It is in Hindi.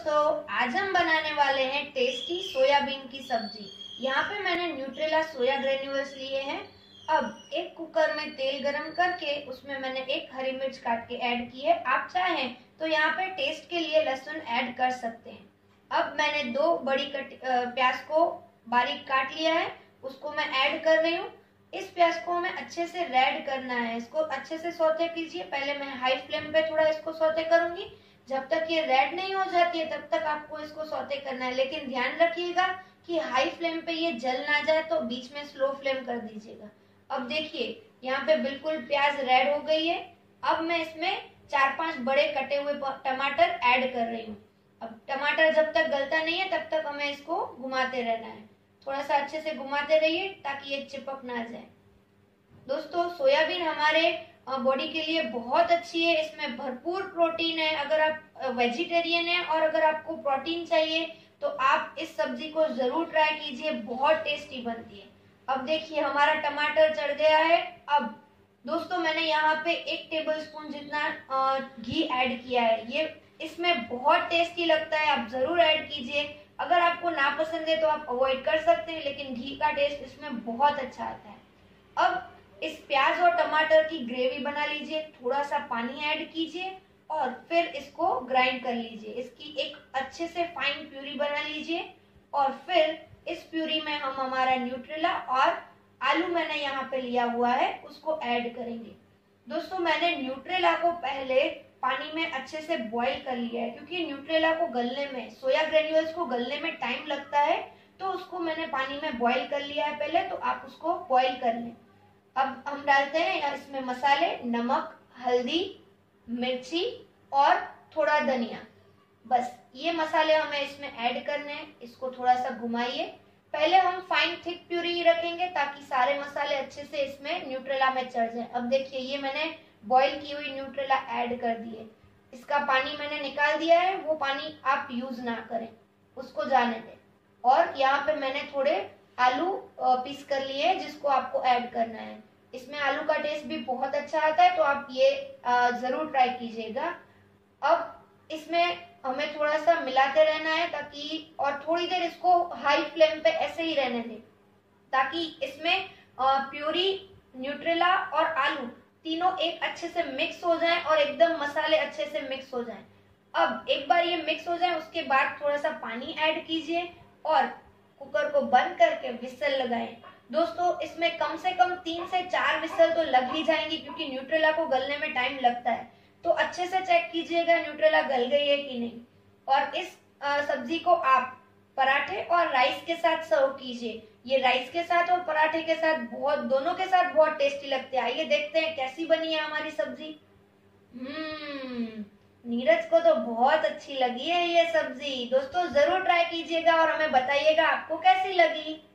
दोस्तों, आज हम बनाने वाले हैं टेस्टी सोयाबीन की सब्जी। यहाँ पे मैंने न्यूट्रेला सोया ग्रेन्यूल्स लिए हैं। अब एक कुकर में तेल गरम करके उसमें मैंने एक हरी मिर्च काट के ऐड की है। आप चाहें तो यहाँ पे टेस्ट के लिए लहसुन ऐड कर सकते हैं। अब मैंने दो बड़ी प्याज को बारीक काट लिया है, उसको मैं ऐड कर रही हूँ। इस प्याज को हमें अच्छे से रेड करना है, इसको अच्छे से सौते कीजिए। पहले मैं हाई फ्लेम पे थोड़ा इसको सौते करूंगी। जब तक ये रेड नहीं हो जाती है तब तक आपको इसको सौते करना है, लेकिन ध्यान रखिएगा कि हाई फ्लेम पे ये जल ना जाए, तो बीच में स्लो फ्लेम कर दीजिएगा। अब देखिए यहाँ पे बिल्कुल प्याज रेड हो गई है। अब मैं इसमें 4-5 बड़े कटे हुए टमाटर ऐड कर रही हूँ। अब टमाटर जब तक गलता नहीं है तब तक हमें इसको घुमाते रहना है। थोड़ा सा अच्छे से घुमाते रहिए ताकि ये चिपक ना जाए। दोस्तों, सोयाबीन हमारे बॉडी के लिए बहुत अच्छी है, इसमें भरपूर प्रोटीन है। अगर आप वेजिटेरियन है और अगर आपको प्रोटीन चाहिए तो आप इस सब्जी को जरूर ट्राई कीजिए, बहुत टेस्टी बनती है। अब देखिए हमारा टमाटर चढ़ गया है। अब दोस्तों, मैंने यहाँ पे 1 टेबलस्पून जितना घी ऐड किया है। ये इसमें बहुत टेस्टी लगता है, आप जरूर ऐड कीजिए। अगर आपको ना पसंद है तो आप अवॉइड कर सकते हैं, लेकिन घी का टेस्ट इसमें बहुत अच्छा आता है। अब इस प्याज और टमाटर की ग्रेवी बना लीजिए, थोड़ा सा पानी ऐड कीजिए और फिर इसको ग्राइंड कर लीजिए। इसकी एक अच्छे से फाइन प्यूरी बना लीजिए और फिर इस प्यूरी में हम हमारा न्यूट्रेला और आलू मैंने यहाँ पे लिया हुआ है उसको ऐड करेंगे। दोस्तों, मैंने न्यूट्रेला को पहले पानी में अच्छे से बॉईल कर लिया है, क्योंकि न्यूट्रेला को गलने में, सोया ग्रेन्यूल्स को गलने में टाइम लगता है, तो उसको मैंने पानी में बॉईल कर लिया है पहले। तो आप उसको बॉईल कर लें। अब हम डालते हैं इसमें मसाले, नमक, हल्दी, मिर्ची और थोड़ा धनिया। बस ये मसाले हमें इसमें ऐड करने हैं। इसको थोड़ा सा घुमाइए। पहले हम फाइन थिक प्यूरी रखेंगे ताकि सारे मसाले अच्छे से इसमें न्यूट्रेला में चढ़ जाएं। अब देखिए ये मैंने बॉईल की हुई न्यूट्रेला ऐड कर दी है। इसका पानी मैंने निकाल दिया है, वो पानी आप यूज ना करें, उसको जाने दें। और यहाँ पे मैंने थोड़े आलू पीस कर लिए हैं जिसको आपको ऐड करना है। इसमें आलू का टेस्ट भी बहुत अच्छा आता है, तो आप ये जरूर ट्राई कीजिएगा। अब इसमें हमें थोड़ा सा मिलाते रहना है ताकि, और थोड़ी देर इसको हाई फ्लेम पे ऐसे ही रहने दें ताकि इसमें प्यूरी, न्यूट्रेला और आलू तीनों एक अच्छे से मिक्स हो जाएं और एकदम मसाले अच्छे से मिक्स हो जाएं। अब एक बार ये मिक्स हो जाए उसके बाद थोड़ा सा पानी ऐड कीजिए और कुकर को बंद करके विसल लगाएं। दोस्तों, इसमें कम से कम 3 से 4 विसल तो लग ही जाएंगी, क्योंकि न्यूट्रेला को गलने में टाइम लगता है। तो अच्छे से चेक कीजिएगा न्यूट्रेला गल गई है कि नहीं। और इस सब्जी को आप पराठे और राइस के साथ सर्व कीजिए। ये राइस के साथ और पराठे के साथ, बहुत दोनों के साथ बहुत टेस्टी लगते हैं। आइए देखते हैं कैसी बनी है हमारी सब्जी। नीरज को तो बहुत अच्छी लगी है ये सब्जी। दोस्तों, जरूर ट्राई कीजिएगा और हमें बताइएगा आपको कैसी लगी।